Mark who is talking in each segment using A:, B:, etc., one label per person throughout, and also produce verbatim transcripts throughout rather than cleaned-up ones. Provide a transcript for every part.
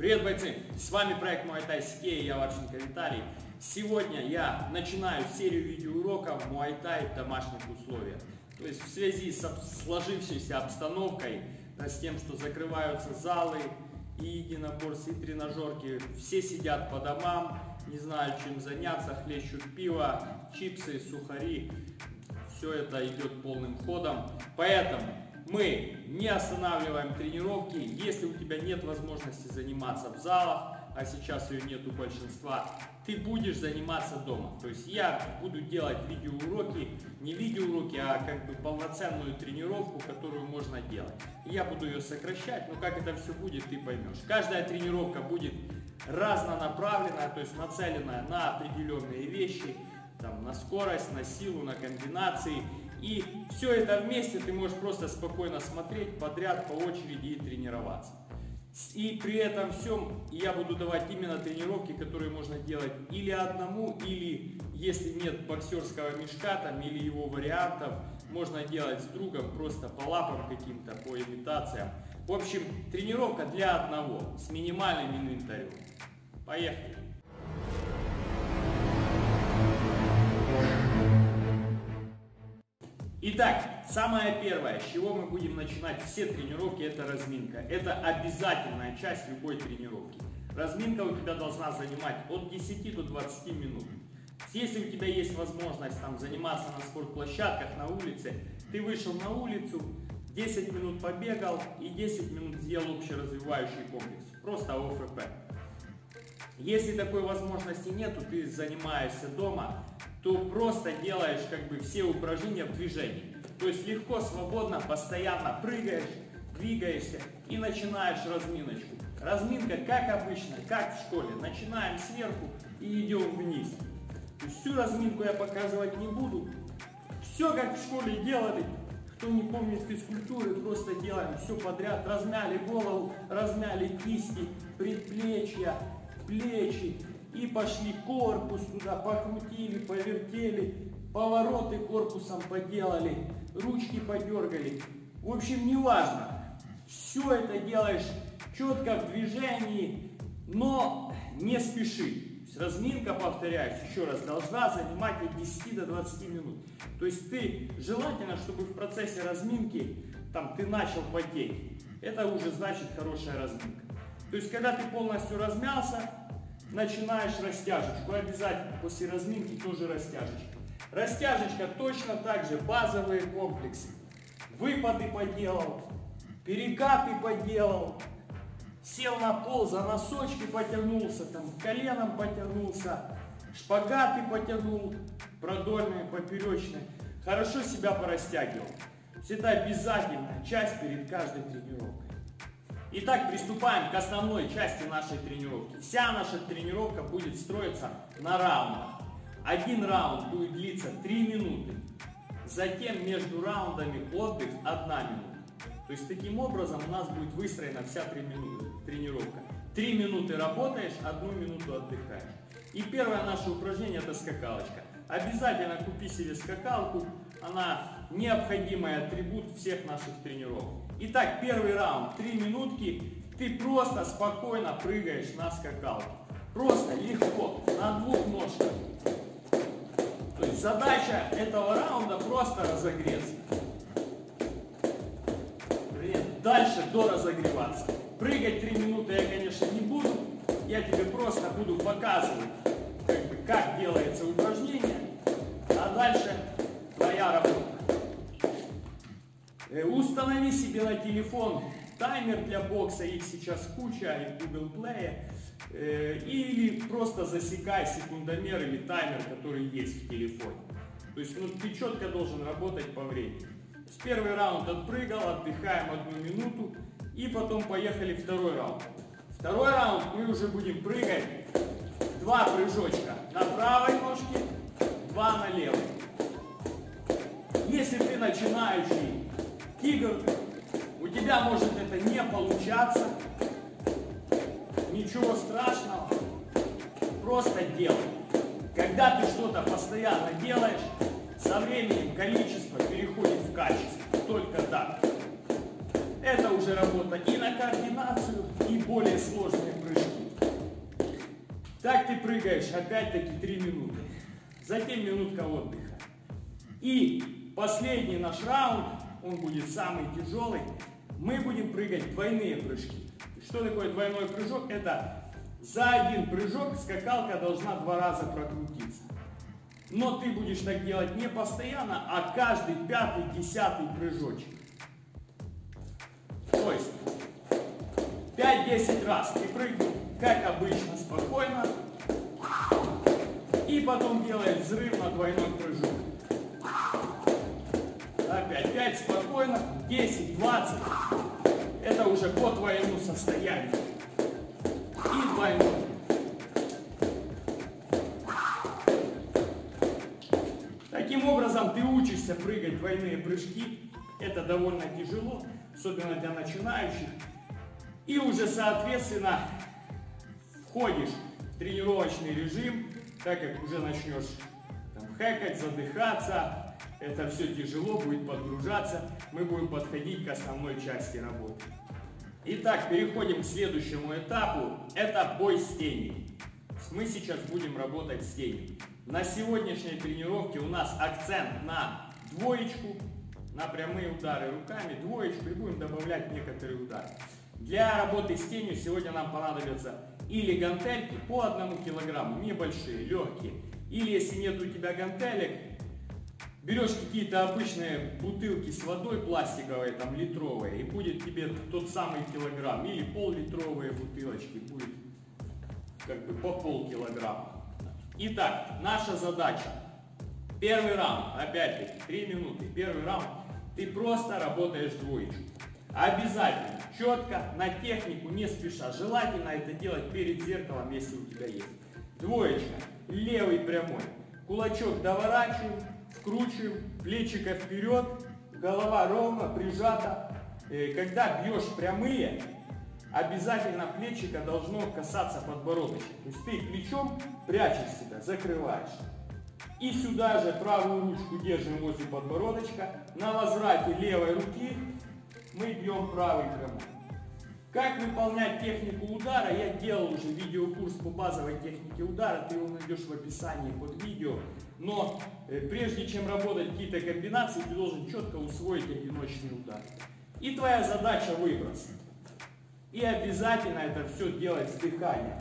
A: Привет, бойцы! С вами проект Muay Thai Сикей, я Варченко Виталий. Сегодня я начинаю серию видеоуроков Muay Thai в домашних условиях. То есть в связи с сложившейся обстановкой, с тем, что закрываются залы и единоборства, и тренажерки, все сидят по домам, не знают, чем заняться, хлещут пиво, чипсы, сухари. Все это идет полным ходом. Поэтому мы не останавливаем тренировки. Если у тебя нет возможности заниматься в залах, а сейчас ее нет у большинства, ты будешь заниматься дома. То есть я буду делать видеоуроки, не видеоуроки, а как бы полноценную тренировку, которую можно делать. Я буду ее сокращать, но как это все будет, ты поймешь. Каждая тренировка будет разнонаправленная, то есть нацеленная на определенные вещи, там, на скорость, на силу, на комбинации. И все это вместе ты можешь просто спокойно смотреть подряд по очереди и тренироваться. И при этом всем я буду давать именно тренировки, которые можно делать или одному, или если нет боксерского мешка там, или его вариантов, можно делать с другом просто по лапам каким-то, по имитациям. В общем, тренировка для одного с минимальным инвентарем. Поехали! Итак, самое первое, с чего мы будем начинать все тренировки, это разминка. Это обязательная часть любой тренировки. Разминка у тебя должна занимать от десяти до двадцати минут. Если у тебя есть возможность там, заниматься на спортплощадках, на улице, ты вышел на улицу, десять минут побегал и десять минут сделал общеразвивающий комплекс. Просто о эф пэ. Если такой возможности нету, ты занимаешься дома, то просто делаешь как бы все упражнения в движении. То есть легко, свободно, постоянно прыгаешь, двигаешься и начинаешь разминочку. Разминка, как обычно, как в школе. Начинаем сверху и идем вниз. То есть всю разминку я показывать не буду. Все как в школе делали. Кто не помнит физкультуры, просто делаем все подряд. Размяли голову, размяли кисти, предплечья, плечи. И пошли корпус туда, покрутили, повертели, повороты корпусом поделали, ручки подергали. В общем, не важно. Все это делаешь четко в движении, но не спеши. Разминка, повторяюсь, еще раз, должна занимать от десяти до двадцати минут. То есть ты желательно, чтобы в процессе разминки там, ты начал потеть. Это уже значит хорошая разминка. То есть когда ты полностью размялся, начинаешь растяжечку. Обязательно после разминки тоже растяжечка. Растяжечка точно так же базовые комплексы. Выпады поделал, перекаты поделал, сел на пол, за носочки потянулся, там коленом потянулся, шпагаты потянул, продольные, поперечные. Хорошо себя порастягивал. Это обязательная часть перед каждой тренировкой. Итак, приступаем к основной части нашей тренировки. Вся наша тренировка будет строиться на раундах. Один раунд будет длиться три минуты. Затем между раундами отдых одна минута. То есть таким образом у нас будет выстроена вся тренировка. три минуты работаешь, одну минуту отдыхаешь. И первое наше упражнение — это скакалочка. Обязательно купи себе скакалку. Она необходимый атрибут всех наших тренировок. Итак, первый раунд, три минутки, ты просто спокойно прыгаешь на скакалке. Просто легко, на двух ножках. То есть задача этого раунда просто разогреться. Дальше доразогреваться. Прыгать три минуты я, конечно, не буду. Я тебе просто буду показывать, как бы, как делается упражнение. А дальше твоя работа. Установи себе на телефон таймер для бокса, их сейчас куча, и в Google Play, или просто засекай секундомер или таймер, который есть в телефоне. То есть ну, ты четко должен работать по времени. С первый раунд отпрыгал, отдыхаем одну минуту, и потом поехали второй раунд. Второй раунд мы уже будем прыгать два прыжочка на правой ножке, два на левой. Если ты начинающий тигр, у тебя может это не получаться, ничего страшного, просто делай. Когда ты что-то постоянно делаешь, со временем количество переходит в качество, только так. Это уже работа и на координацию, и более сложные прыжки. Так ты прыгаешь опять-таки три минуты. Затем минутка отдыха. И последний наш раунд, он будет самый тяжелый. Мы будем прыгать двойные прыжки. Что такое двойной прыжок? Это за один прыжок скакалка должна два раза прокрутиться. Но ты будешь так делать не постоянно, а каждый пятый, десятый прыжочек. То есть пять-десять раз ты прыгнул, как обычно, спокойно. И потом делаешь взрыв на двойной прыжок. Опять пять спокойно, десять, двадцать. Это уже по твоему состоянию. И двойной. Таким образом ты учишься прыгать двойные прыжки. Это довольно тяжело, особенно для начинающих. И уже соответственно входишь в тренировочный режим, так как уже начнешь там, хэкать, задыхаться. Это все тяжело, будет подгружаться. Мы будем подходить к основной части работы. Итак, переходим к следующему этапу. Это бой с тенью. Мы сейчас будем работать с тенью. На сегодняшней тренировке у нас акцент на двоечку, на прямые удары руками, двоечку, и будем добавлять некоторые удары. Для работы с тенью сегодня нам понадобятся или гантельки по одному килограмму, небольшие, легкие. Или если нет у тебя гантелек, берешь какие-то обычные бутылки с водой пластиковые, там литровые, и будет тебе тот самый килограмм. Или пол-литровые бутылочки, будет как бы по полкилограмма. Итак, наша задача. Первый раунд, опять-таки, три минуты. Первый раунд, ты просто работаешь двоечку. Обязательно, четко, на технику, не спеша. Желательно это делать перед зеркалом, если у тебя есть. Двоечка, левый прямой. Кулачок доворачиваем, вкручиваем, плечико вперед, голова ровно прижата. Когда бьешь прямые, обязательно плечико должно касаться подбородочка. То есть ты плечом прячешь себя, закрываешь. И сюда же правую ручку держим возле подбородочка. На возврате левой руки мы бьем правый прямой. Как выполнять технику удара, я делал уже видеокурс по базовой технике удара, ты его найдешь в описании под видео. Но э, прежде чем работать какие-то комбинации, ты должен четко усвоить одиночный удар. И твоя задача выброс. И обязательно это все делать с дыханием.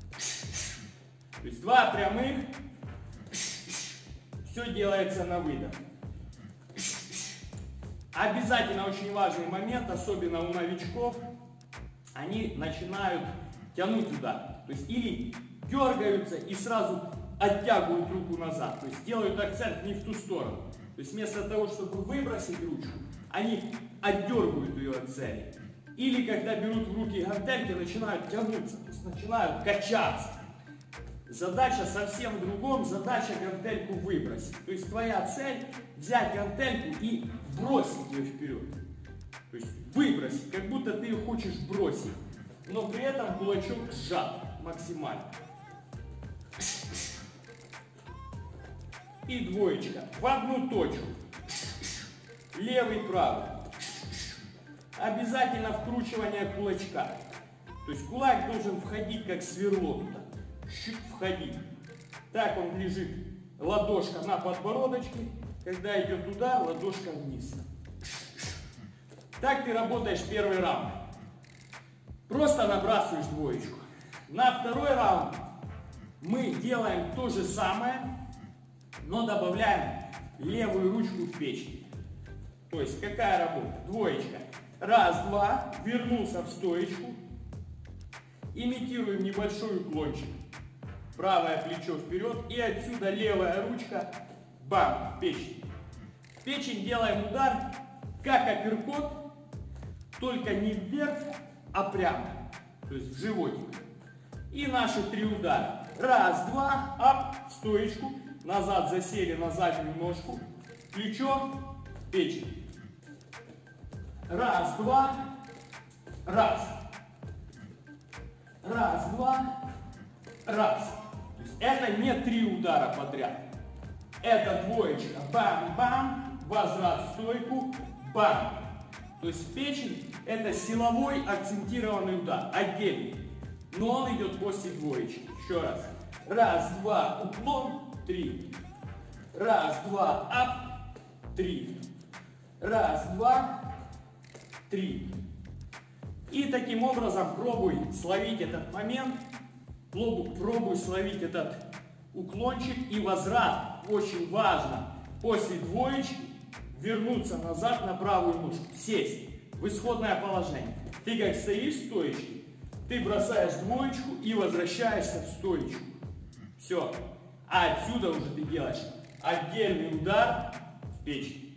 A: То есть два прямых, все делается на выдох. Обязательно очень важный момент, особенно у новичков, они начинают тянуть удар. То есть или дергаются и сразу оттягивают руку назад. То есть делают акцент не в ту сторону. То есть вместо того, чтобы выбросить ручку, они отдергивают ее от цели. Или когда берут в руки гантельки, начинают тянуться, то есть начинают качаться. Задача совсем в другом, задача гантельку выбросить. То есть твоя цель взять гантельку и бросить ее вперед. То есть выбросить, как будто ты ее хочешь бросить, но при этом кулачок сжат максимально. И двоечка в одну точку. Левый, правый. Обязательно вкручивание кулачка. То есть кулак должен входить как сверло туда. Входить. Так он лежит, ладошка на подбородочке. Когда идет удар, ладошка вниз. Так ты работаешь первый раунд. Просто набрасываешь двоечку. На второй раунд мы делаем то же самое, но добавляем левую ручку в печень. То есть какая работа? Двоечка. Раз, два, вернулся в стоечку. Имитируем небольшой уклончик. Правое плечо вперед и отсюда левая ручка, бам, в печень. В печень делаем удар, как апперкот, только не вверх, а прямо, то есть в животик. И наши три удара. Раз, два, ап, в стоечку, назад засели на заднюю ножку, плечо, печень. Раз, два, раз. Раз, два, раз. То есть это не три удара подряд. Это двоечка. Бам-бам. Возврат в стойку. Бам. То есть печень это силовой акцентированный удар. Отдельный. Но он идет после двоечки. Еще раз. Раз, два, уклон, три. Раз, два, ап, три. Раз, два, три. И таким образом пробуй словить этот момент, пробуй, пробуй словить этот уклончик и возврат. Очень важно после двоечки вернуться назад на правую ножку, сесть в исходное положение. Ты как стоишь в стоечке, ты бросаешь двоечку и возвращаешься в стоечку. Все. А отсюда уже ты делаешь отдельный удар в печень.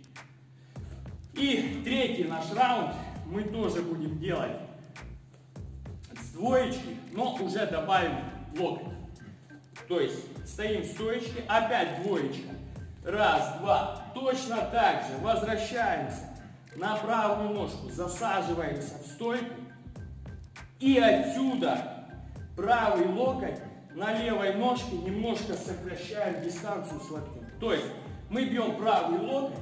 A: И третий наш раунд мы тоже будем делать с двоечки, но уже добавим локоть. То есть стоим в стоечке, опять двоечка. Раз, два. Точно так же возвращаемся на правую ножку, засаживаемся в стойку. И отсюда правый локоть на левой ножке немножко сокращаем дистанцию с локтем. То есть мы бьем правый локоть,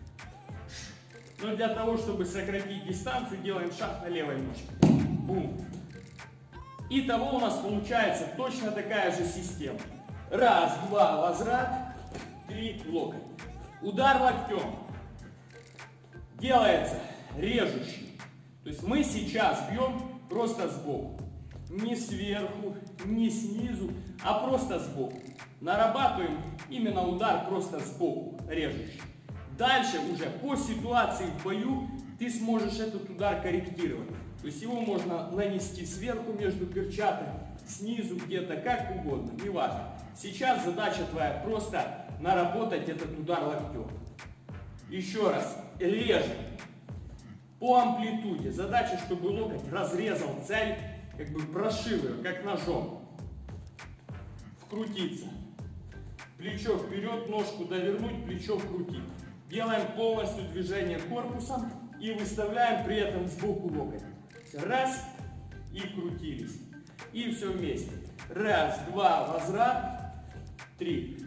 A: но для того, чтобы сократить дистанцию, делаем шаг на левой ножке. Бум. Итого у нас получается точно такая же система. Раз, два, возврат, три, локоть. Удар локтем делается режущий. То есть мы сейчас бьем просто сбоку. Не сверху, не снизу, а просто сбоку. Нарабатываем именно удар просто сбоку, режущий. Дальше уже по ситуации в бою ты сможешь этот удар корректировать. То есть его можно нанести сверху между перчаток, снизу где-то, как угодно, неважно. Сейчас задача твоя просто наработать этот удар локтем. Еще раз, режем по амплитуде. Задача, чтобы локоть разрезал цель, как бы прошил ее, как ножом. Вкрутиться. Плечо вперед, ножку довернуть, плечо вкрутить. Делаем полностью движение корпусом и выставляем при этом сбоку локоть. Раз, и вкрутились. И все вместе. Раз, два, возврат, три.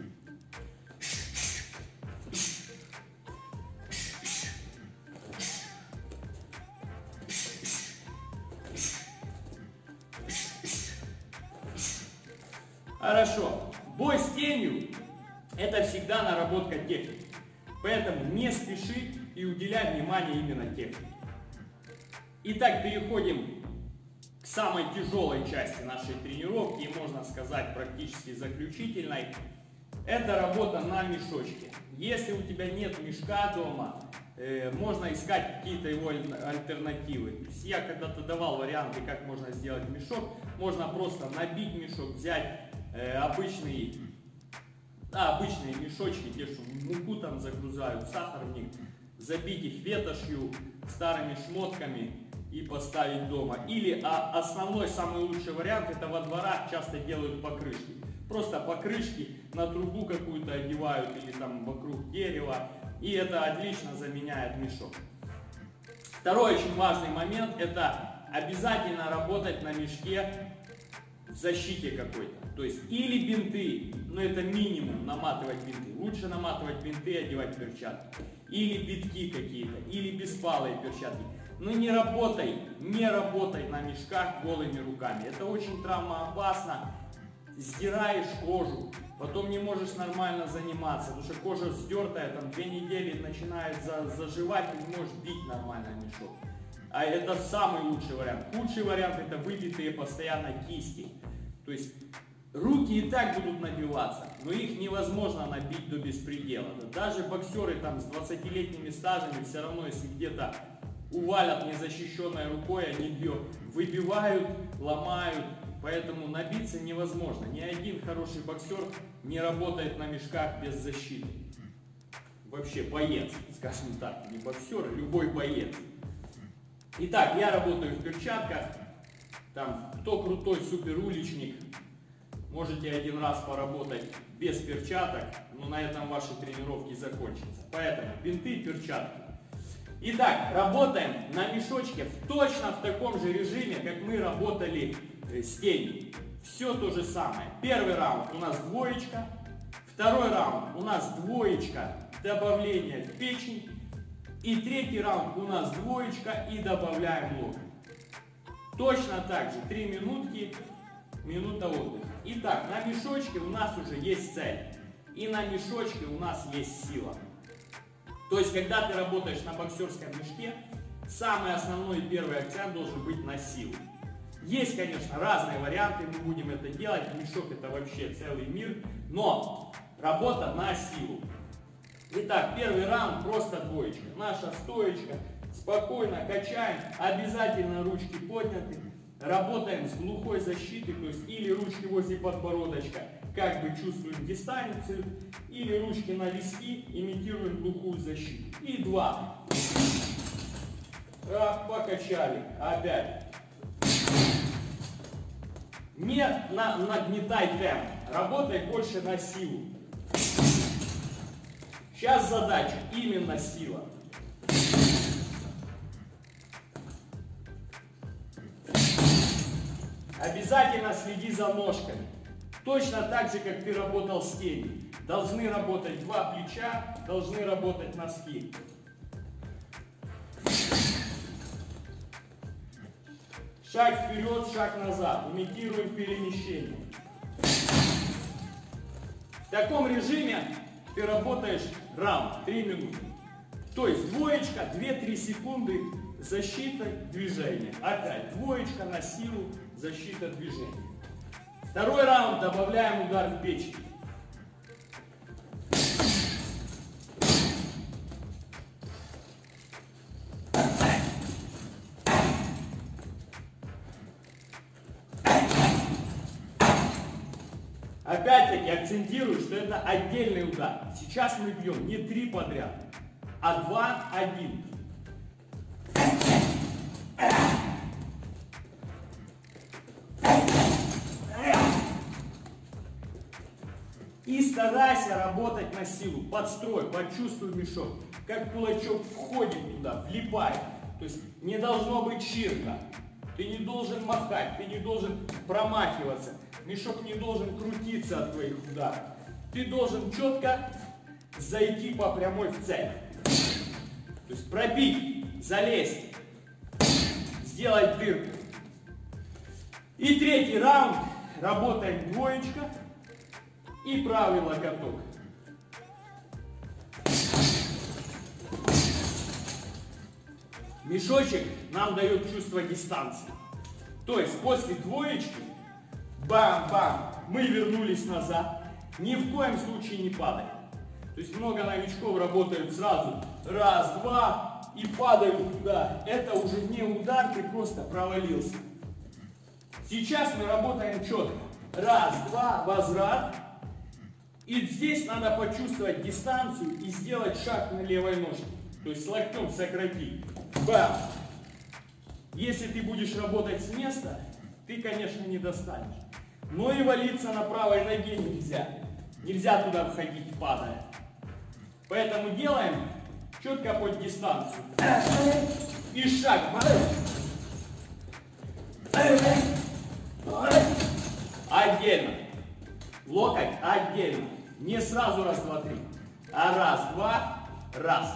A: Хорошо. Бой с тенью – это всегда наработка техники. Поэтому не спеши и уделяй внимание именно технике. Итак, переходим к самой тяжелой части нашей тренировки, и можно сказать практически заключительной. Это работа на мешочке. Если у тебя нет мешка дома, э, можно искать какие-то его альтернативы. То есть я когда-то давал варианты, как можно сделать мешок. Можно просто набить мешок, взять э, обычный, да, обычные мешочки, те, что муку там загрузают, сахар в них, забить их ветошью, старыми шмотками и поставить дома. Или а, основной, самый лучший вариант, это во дворах часто делают покрышки. Просто покрышки на трубу какую-то одевают или там вокруг дерева, и это отлично заменяет мешок. Второй очень важный момент, это обязательно работать на мешке в защите какой-то. То есть или бинты, но это минимум, наматывать бинты. Лучше наматывать бинты, одевать перчатки. Или битки какие-то, или беспалые перчатки. Но не работай, не работай на мешках голыми руками. Это очень травмоопасно. Сдираешь кожу, потом не можешь нормально заниматься, потому что кожа сдертая, там две недели начинает заживать, и не можешь бить нормально мешок. А это самый лучший вариант. Худший вариант — это выбитые постоянно кисти. То есть руки и так будут набиваться, но их невозможно набить до беспредела. Даже боксеры там с двадцатилетними стажами все равно, если где-то увалят незащищенной рукой, они бьют, выбивают, ломают. Поэтому набиться невозможно. Ни один хороший боксер не работает на мешках без защиты. Вообще боец, скажем так, не боксер, а любой боец. Итак, я работаю в перчатках. Там, кто крутой суперуличник, можете один раз поработать без перчаток, но на этом ваши тренировки закончатся. Поэтому бинты, перчатки. Итак, работаем на мешочке в точно в таком же режиме, как мы работали с тенью. Все то же самое. Первый раунд у нас двоечка. Второй раунд у нас двоечка, добавление в печень. И третий раунд у нас двоечка и добавляем локоть. Точно так же, три минутки минута отдыха. Итак, на мешочке у нас уже есть цель. И на мешочке у нас есть сила. То есть, когда ты работаешь на боксерском мешке, самый основной первый акцент должен быть на силу. Есть, конечно, разные варианты, мы будем это делать. Мешок — это вообще целый мир. Но работа на силу. Итак, первый раунд просто двоечка. Наша стоечка. Спокойно качаем. Обязательно ручки подняты. Работаем с глухой защитой, то есть или ручки возле подбородочка, как бы чувствуем дистанцию, или ручки на виски, имитируем глухую защиту. И два. Раз, покачали. Опять. Не на, нагнетай темп. Работай больше на силу. Сейчас задача именно сила. Обязательно следи за ножками. Точно так же, как ты работал с тенью. Должны работать два плеча, должны работать носки. Шаг вперед, шаг назад. Имитируем перемещение. В таком режиме ты работаешь раунд, три минуты. То есть двоечка, две-три секунды, защита, движение. Опять двоечка на силу, защита, движение. Второй раунд, добавляем удар в печень. Опять-таки акцентирую, что это отдельный удар. Сейчас мы бьем не три подряд, а два, один. И старайся работать на силу. Подстрой, почувствуй мешок. Как кулачок входит туда, влипает. То есть не должно быть чирка. Ты не должен махать, ты не должен промахиваться. Мешок не должен крутиться от твоих ударов. Ты должен четко зайти по прямой в цель. То есть пробить, залезть, сделать дырку. И третий раунд. Работаем двоечка и правый локоток. Мешочек нам дает чувство дистанции. То есть после двоечки бам-бам, мы вернулись назад. Ни в коем случае не падаем. То есть много новичков работают сразу. Раз, два и падают туда. Это уже не удар, ты просто провалился. Сейчас мы работаем четко. Раз, два, возврат. И здесь надо почувствовать дистанцию и сделать шаг на левой ножке. То есть локтем сократить. Бам! Если ты будешь работать с места, ты, конечно, не достанешь. Но и валиться на правой ноге нельзя. Нельзя туда входить, падая. Поэтому делаем четко под дистанцию. И шаг. Отдельно. Локоть отдельно. Не сразу раз, два, три. А раз, два, раз.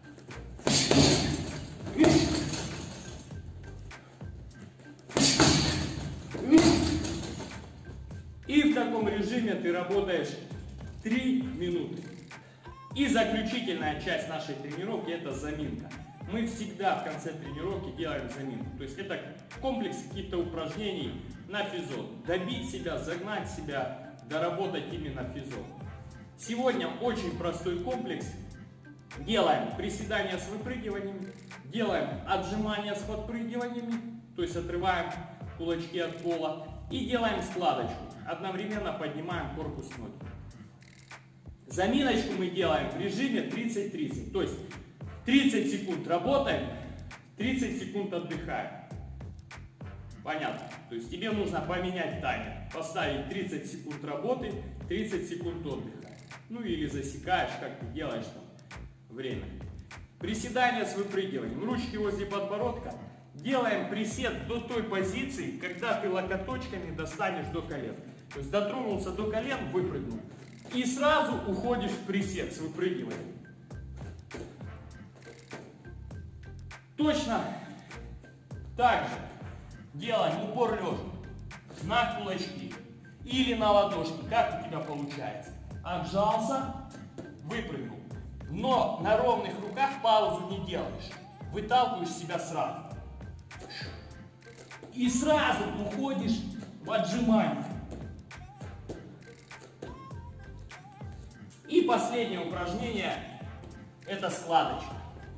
A: И в таком режиме ты работаешь три минуты. И заключительная часть нашей тренировки — это заминка. Мы всегда в конце тренировки делаем заминку. То есть это комплекс каких-то упражнений на физон. Добить себя, загнать себя, доработать именно физон. Сегодня очень простой комплекс. Делаем приседания с выпрыгиваниями, делаем отжимания с подпрыгиваниями, то есть отрываем кулачки от пола, и делаем складочку. Одновременно поднимаем корпус ноги. Заминочку мы делаем в режиме тридцать тридцать. То есть тридцать секунд работаем, тридцать секунд отдыхаем. Понятно? То есть тебе нужно поменять таймер. Поставить тридцать секунд работы, тридцать секунд отдыха. Ну или засекаешь, как ты делаешь там время. Приседания с выпрыгиванием. Ручки возле подбородка. Делаем присед до той позиции, когда ты локоточками достанешь до колен. То есть дотронулся до колен, выпрыгнул. И сразу уходишь в присед с выпрыгиванием. Точно так же делаем упор лежа. на кулачки или на ладошки, как у тебя получается. Отжался, выпрыгнул. Но на ровных руках паузу не делаешь. Выталкиваешь себя сразу. И сразу уходишь в отжимание. И последнее упражнение – это складочка.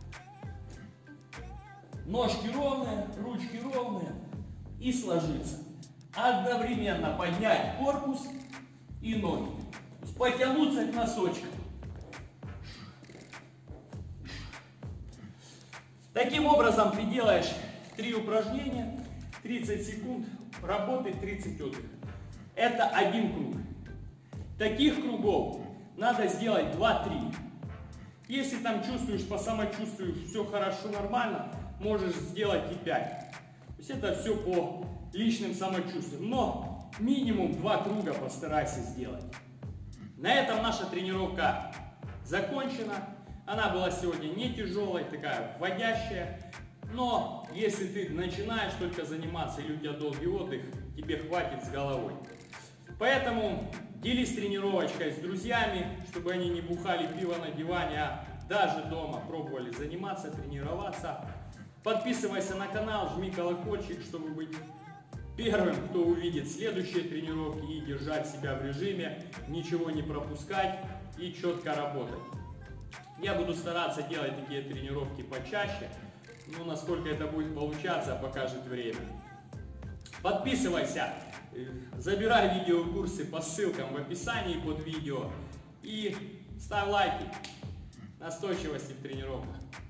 A: Ножки ровные, ручки ровные и сложиться. Одновременно поднять корпус и ноги. Потянуться к носочкам. Таким образом ты делаешь три упражнения, тридцать секунд работы, тридцать отдыха. Это один круг. Таких кругов надо сделать два-три. Если там чувствуешь, по самочувствию все хорошо, нормально, можешь сделать и пять. То есть это все по личным самочувствиям. Но минимум два круга постарайся сделать. На этом наша тренировка закончена. Она была сегодня не тяжелой, такая вводящая. Но если ты начинаешь только заниматься или у тебя долгий отдых, тебе хватит с головой. Поэтому делись тренировочкой с друзьями, чтобы они не бухали пиво на диване, а даже дома пробовали заниматься, тренироваться. Подписывайся на канал, жми колокольчик, чтобы быть первым, кто увидит следующие тренировки и держать себя в режиме, ничего не пропускать и четко работать. Я буду стараться делать такие тренировки почаще, но насколько это будет получаться, покажет время. Подписывайся, забирай видеокурсы по ссылкам в описании под видео и ставь лайки. Настойчивости в тренировках.